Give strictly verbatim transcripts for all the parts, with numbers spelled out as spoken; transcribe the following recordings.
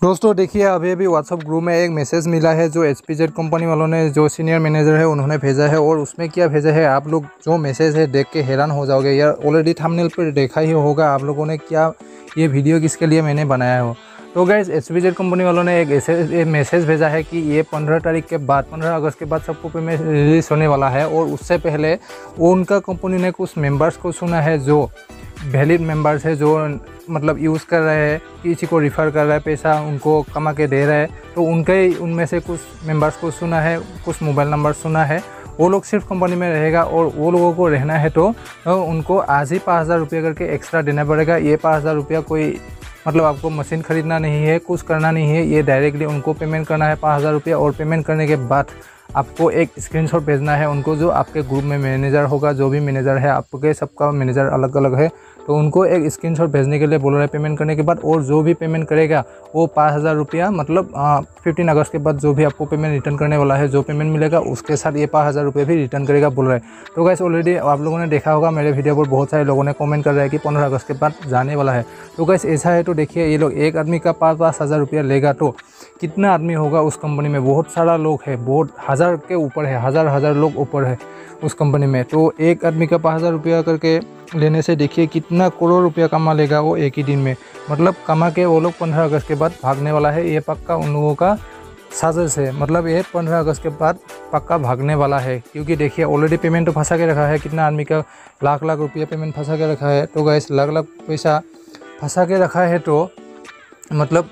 दोस्तों देखिए, अभी अभी व्हाट्सअप ग्रुप में एक मैसेज मिला है जो एच पी जेड कंपनी वालों ने, जो सीनियर मैनेजर है उन्होंने भेजा है। और उसमें क्या भेजा है, आप लोग जो मैसेज है देख के हैरान हो जाओगे यार। ऑलरेडी थंबनेल पर देखा ही होगा आप लोगों ने, क्या ये वीडियो किसके लिए मैंने बनाया हो। तो guys, H P Z company वालों ने एक ऐसे मैसेज भेजा है कि ये पंद्रह तारीख के बाद, पंद्रह अगस्त के बाद सबको पेमेंट रिलीज होने वाला है। और उससे पहले वो उनका कंपनी ने कुछ मेंबर्स को सुना है जो वैलिड मेंबर्स है, जो मतलब यूज़ कर रहे हैं, किसी को रिफ़र कर रहा है, पैसा उनको कमा के दे रहा है। तो उनके उनमें से कुछ मेंबर्स को सुना है, कुछ मोबाइल नंबर सुना है, वो लोग सिर्फ कंपनी में रहेगा। और वो लोगों को रहना है तो उनको आज ही पाँच हज़ार रुपये करके एक्स्ट्रा देना पड़ेगा। ये पाँच हज़ार रुपया कोई मतलब आपको मशीन ख़रीदना नहीं है, कुछ करना नहीं है, ये डायरेक्टली उनको पेमेंट करना है पाँच हज़ार रुपया। और पेमेंट करने के बाद आपको एक स्क्रीनशॉट भेजना है उनको, जो आपके ग्रुप में मैनेजर होगा, जो भी मैनेजर है, आपके सबका मैनेजर अलग अलग है, तो उनको एक स्क्रीनशॉट भेजने के लिए बोल रहे हैं पेमेंट करने के बाद। और जो भी पेमेंट करेगा वो पाँच हज़ार रुपया मतलब फिफ्टीन अगस्त के बाद जो भी आपको पेमेंट रिटर्न करने वाला है, जो पेमेंट मिलेगा उसके साथ ये पाँच हज़ार रुपये भी रिटर्न करेगा बोल रहे हैं। तो गाइस, ऑलरेडी आप लोगों ने देखा होगा मेरे वीडियो पर बहुत सारे लोगों ने कमेंट कर रहे हैं कि पंद्रह अगस्त के बाद जाने वाला है। तो गाइस, ऐसा है तो देखिए, ये लोग एक आदमी का पाँच पाँच हज़ार रुपया लेगा तो कितना आदमी होगा उस कंपनी में। बहुत सारा लोग है, बहुत हज़ार के ऊपर है, हज़ार हज़ार लोग ऊपर है उस कंपनी में। तो एक आदमी का पाँच हज़ार रुपया करके लेने से देखिए कितना करोड़ रुपया कमा लेगा वो एक ही दिन में। मतलब कमा के वो लोग पंद्रह अगस्त के बाद भागने वाला है। ये पक्का उन लोगों का साजिश है, मतलब ये पंद्रह अगस्त के बाद पक्का भागने वाला है। क्योंकि देखिए, ऑलरेडी पेमेंट तो फंसा के रखा है, कितना आदमी का लाख लाख रुपया पेमेंट फंसा के रखा है। तो गाइस, लाख लाख पैसा फंसा के रखा है तो मतलब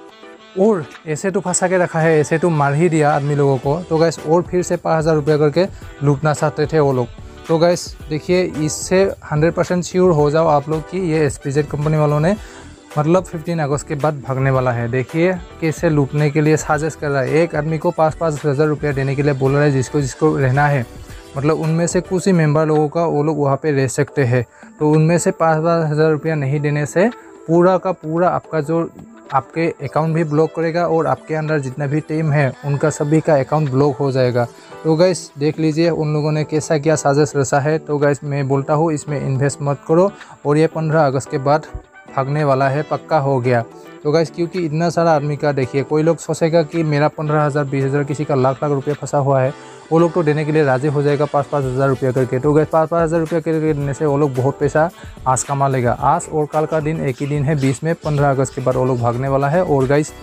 और ऐसे तो फंसा के रखा है, ऐसे तो मार ही दिया आदमी लोगों को। तो गैस, और फिर से पाँच हज़ार रुपये करके लूटना चाहते थे वो लोग। तो गैस देखिए, इससे हंड्रेड परसेंट श्योर हो जाओ आप लोग कि ये एच पी जेड कंपनी वालों ने मतलब पंद्रह अगस्त के बाद भागने वाला है। देखिए कैसे लूटने के लिए साजिश कर रहा है। एक आदमी को पाँच पाँच हज़ार रुपया देने के लिए बोल रहा है, जिसको जिसको रहना है। मतलब उनमें से कुछ ही मेंबर लोगों का वो लोग वहाँ पे रह सकते हैं। तो उनमें से पाँच पाँच हज़ार रुपया नहीं देने से पूरा का पूरा आपका जो आपके अकाउंट भी ब्लॉक करेगा और आपके अंदर जितना भी टीम है उनका सभी का अकाउंट ब्लॉक हो जाएगा। तो गाइस, देख लीजिए उन लोगों ने कैसा क्या साजिश रचा है। तो गाइस, मैं बोलता हूँ इसमें इन्वेस्ट मत करो। और ये पंद्रह अगस्त के बाद भागने वाला है, पक्का हो गया। तो गाइस, क्योंकि इतना सारा आदमी का देखिए, कोई लोग सोचेगा कि मेरा पंद्रह हज़ार बीस हज़ार किसी का लाख लाख रुपया फंसा हुआ है, वो लोग तो देने के लिए राजी हो जाएगा पाँच पाँच हज़ार रुपया करके। तो गैस, पाँच पाँच हज़ार रुपया करके देने से वो लोग बहुत पैसा आज कमा लेगा। आज और कल का दिन एक ही दिन है, बीस में पंद्रह अगस्त के बाद वो लोग भागने वाला है। और गाइस,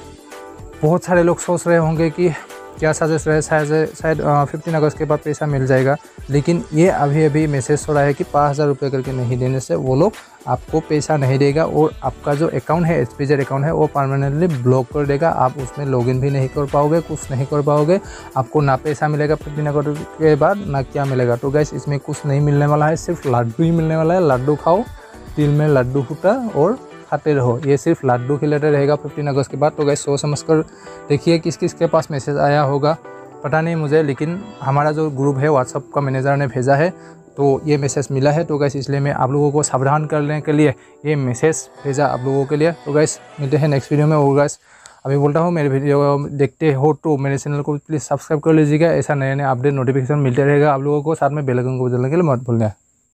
बहुत सारे लोग सोच रहे होंगे कि क्या साजिश रहे, शायद शायद फिफ्टीन अगस्त के बाद पैसा मिल जाएगा। लेकिन ये अभी अभी मैसेज हो रहा है कि पाँच हज़ार रुपये करके नहीं देने से वो लोग आपको पैसा नहीं देगा। और आपका जो अकाउंट है, एच पी जेड अकाउंट है, वो परमानेंटली ब्लॉक कर देगा। आप उसमें लॉगिन भी नहीं कर पाओगे, कुछ नहीं कर पाओगे। आपको ना पैसा मिलेगा फिफ्टीन अगस्त के बाद, ना क्या मिलेगा। तो गैस, इसमें कुछ नहीं मिलने वाला है, सिर्फ लड्डू ही मिलने वाला है। लड्डू खाओ, दिल में लड्डू फूटा और खाते रहो। ये सिर्फ लड्डू खिलाते रहेगा फिफ्टीन अगस्त के बाद। तो गैस, सोच समझ कर देखिए किस किस के पास मैसेज आया होगा, पता नहीं मुझे। लेकिन हमारा जो ग्रुप है व्हाट्सअप का, मैनेजर ने भेजा है तो ये मैसेज मिला है। तो गैस, इसलिए मैं आप लोगों को सावधान करने के लिए ये मैसेज भेजा आप लोगों के लिए। तो गैस, मिलते हैं नेक्स्ट वीडियो में। और गैस, अभी बोलता हूँ, मेरे वीडियो देखते हो तो मेरे चैनल को प्लीज़ सब्सक्राइब कर लीजिएगा। ऐसा नए नए अपडेट नोटिफिकेशन मिलते रहेगा आप लोगों को। साथ में बेल आइकन को बजाने के लिए मत भूलना।